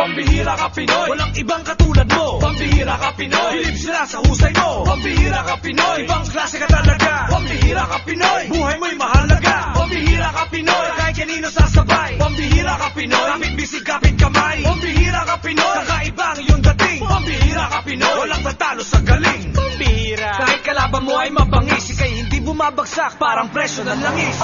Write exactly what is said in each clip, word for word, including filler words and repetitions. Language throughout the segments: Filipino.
Pambihira ka Pinoy, walang ibang katulad mo. Pambihira ka Pinoy, bilib sila sa husay mo. Pambihira ka Pinoy, ibang klase ka talaga. Pambihira ka Pinoy, buhay mo'y mahalaga. Pambihira ka Pinoy, kahit kanino sasabay. Pambihira ka Pinoy, kapit bisig kapit kamay. Pambihira ka Pinoy, kakaibang iyong dating. Pambihira ka Pinoy, walang tatalo sa galing. Pambihira, kahit kalaban mo ay mabangis, ika'y hindi bumabagsak, parang presyo ng langis.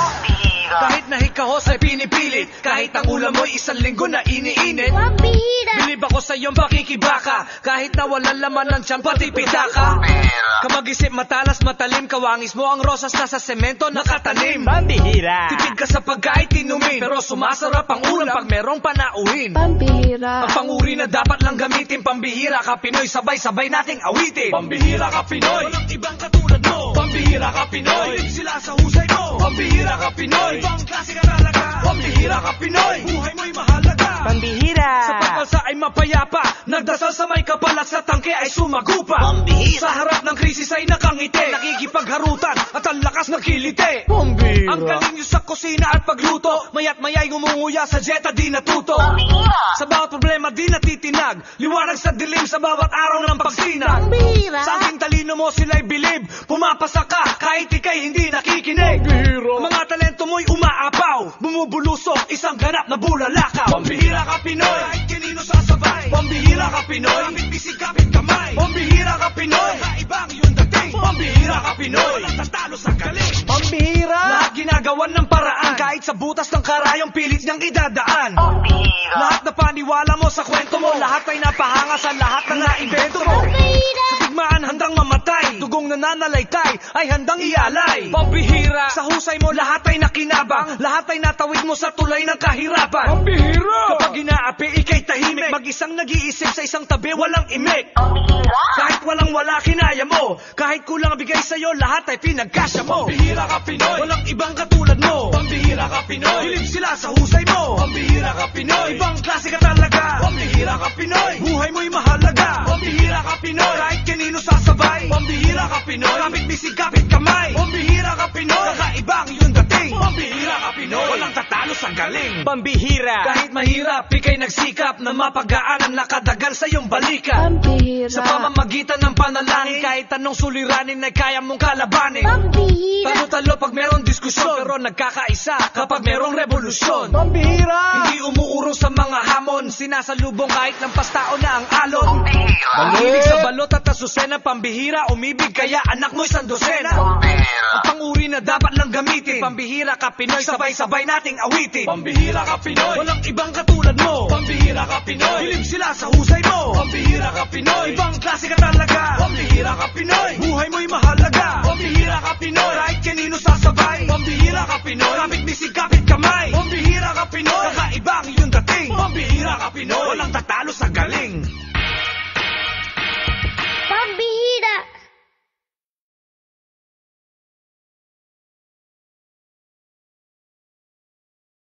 Kahit nahikahos ay pinipilit, kahit ang ulam mo'y isang linggo na iniinit. Pambihira, Bilib ako sa iyong pakikibaka, kahit na walang laman ng tiyang pati pitaka. Kamag-isip matalas matalim, kawangis mo ang rosas na sa semento nakatanim. Pambihira, Tipid ka sa pagkain tinumin, pero sumasarap ang ulam pag merong panauhin. pambihira, Ang panguri na dapat lang gamitin, pambihira ka Pinoy, sabay-sabay nating awitin. Pambihira ka Pinoy, walang ibang katulad mo. Pambihira ka Pinoy, bilib sila sa husay mo. Pambihira ka Pinoy, ibang klase ka talaga. Pambihira ka Pinoy, buhay mo'y mahalaga. pambihira, Sa pagbalsa ay mapayapa, nagdasal sa may kapal at sa tangke ay sumagupa. Pambihira. Sa harap ng krisis ay nakangiti, nakikipagharutan at ang lakas ng kiliti. Pambihira. Ang galing nyo sa kusina at pagluto, mayat mayay ngumunguya sa jeta di natuto. Sa bawat problema di natitinag, liwanag sa dilim sa bawat araw ng pagsinag. pambihira, Sa aking talino mo sila'y bilib, pumapasa ka kahit ika'y hindi nakikinig. Mga talento mo'y umaapaw, bumubulusok, isang ganap na bulalakaw. Pambihira ka Pinoy, kahit kanino sasabay. Pambihira ka Pinoy, kapit bisig kapit kamay. Pambihira ka Pinoy, kaibang iyong dating. Pambihira ka Pinoy, walang tatalo sa galing. pambihira, Lahat ginagawan ng paraan, kahit sa butas ng karayong pilit niyang idadaan. Lahat na paniwala mo sa kwento mo, lahat ay napahanga sa lahat ng naimbento mo. pambihira, Sa digmaan handang mamatay, dugong nananalaytay ay handang ialay. Pambihira, sa husay mo lahat ay nakinabang, lahat ay natawid mo sa tulay ng kahirapan. Pambihira, kapag inaapi ikay tahimik, mag-isang nag-iisip sa isang tabi walang imik. Kahit walang wala kinaya mo, kahit kulang bigay sa'yo, lahat ay pinagkasya mo. Pambihira ka Pinoy, walang ibang katulad mo. Pambihira ka Pinoy, bilib sila sa husay mo. Pambihira ka Pinoy, ibang klase ka talaga. Pambihira ka Pinoy, buhay mo'y mahalaga. Pambihira ka Pinoy, kahit kanino sasabay. Pambihira ka Pinoy, kapit bisig kapit kamay. Pambihira ka Pinoy, kakaibang iyong dating. Pambihira ka Pinoy, walang tatalo sa galing. pambihira, Kahit mahirap, ikay nagsikap na mapagaan ang nakadagal sa iyong balikan. pambihira, Sa pamamagitan ng panalangin, kahit anong suliranin ay kaya mong kalabanin. pambihira, Talo-talo pag merong diskusyon, pero nagkakaisa kapag merong revolusyon. pambihira, Hindi umuurong sa mga hamon, sinasalubong kahit ng pastao na ang alon. Mahilig sa balot at asusena, pambihira, umibig kaya anak mo'y sandosena. Ang panguri na dapat lang gamitin, pambihira ka Pinoy, sabay-sabay nating awitin. Pambihira ka Pinoy, walang ibang katulad mo. Pambihira ka Pinoy, bilib sila sa husay mo. Pambihira ka Pinoy, ibang klase ka talaga. Pambihira ka Pinoy,